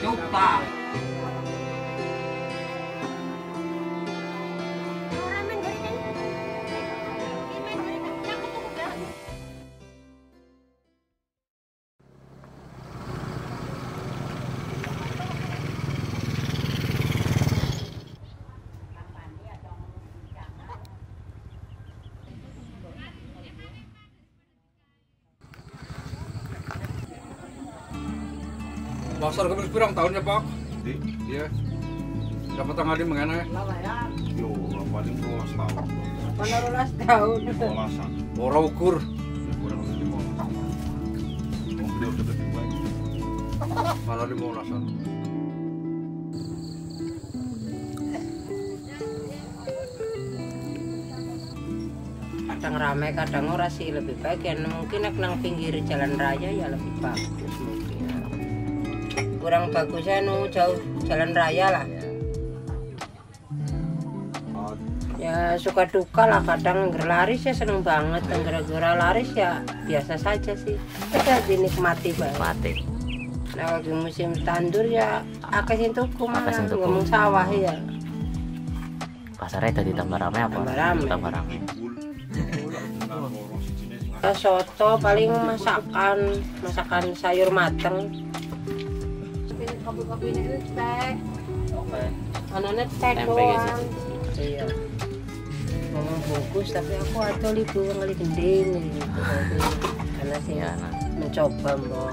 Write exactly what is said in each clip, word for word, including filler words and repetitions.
Coba. Pasar kemis pirang tahun ya Pak? Iya. Dapat tanggal di mana? Yo, paling dua belas tahun. delapan belas tahun. Bolasan. Ora ukur. Kurang lebih lima belas. Mau beliau sudah tua. Malah lima belasan. Kadang ramai, kadang ora sih, lebih baik ya mungkin nek nang pinggir jalan raya ya lebih bagus mungkin. Kurang bagusnya nu jauh jalan raya lah. Ya suka duka lah, kadang laris ya seneng banget, dan gara-gara laris ya biasa saja sih. Kita dinikmati banget. Mati. Nah lagi musim tandur ya akeh sing tuku malah Akeh sing tuku. ngomong sawah ya. Pasarnya tadi tambah ramai apa? Tambah ramai. Tambah ramai. Ya, soto paling masakan masakan sayur mateng. Kopi-kopi ini teh. Oke. Anaknya teh Tempe ya, doang. Iya. Ngomong bungkus tapi aku atau libu ngali gending gitu. Karena sih Ya, nah. mencoba mbok.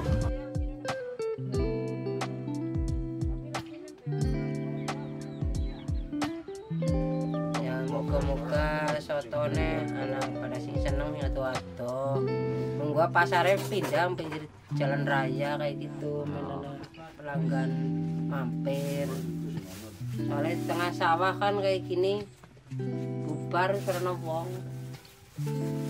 Ya moga-moga sotone anak pada sing seneng ya atuh-atuh. Nunggu pasarnya pindah pinggir jalan raya kayak gitu, menana pelanggan mampir. Soalnya di tengah sawah kan kayak gini bubar karena wong.